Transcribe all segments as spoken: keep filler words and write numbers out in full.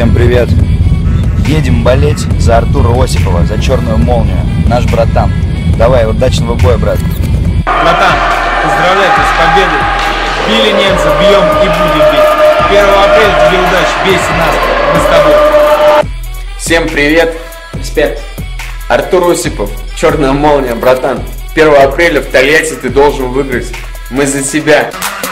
Всем привет! Едем болеть за Артура Осипова, за черную молнию. Наш братан. Давай, удачного боя, брат. Братан, поздравляю тебя с победой. Били немцев, бьем и будем бить. первого апреля тебе удачи, бейся нас, мы с тобой. Всем привет! Респект! Артур Осипов, черная молния, братан. первого апреля в Тольятти ты должен выиграть. Мы за тебя.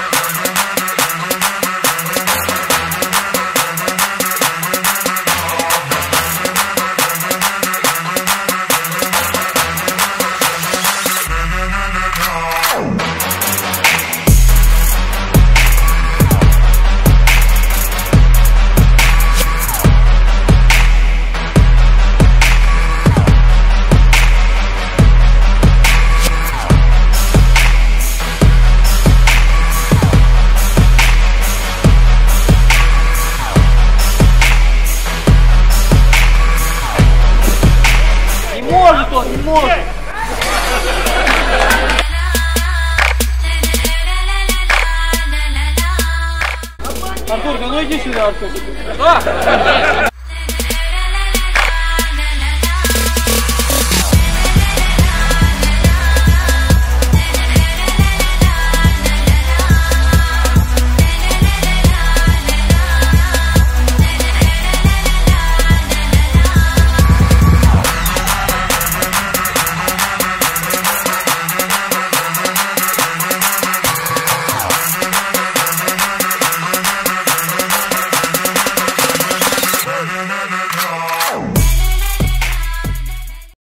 Не может он, не может! Артур, ну иди сюда, Артур.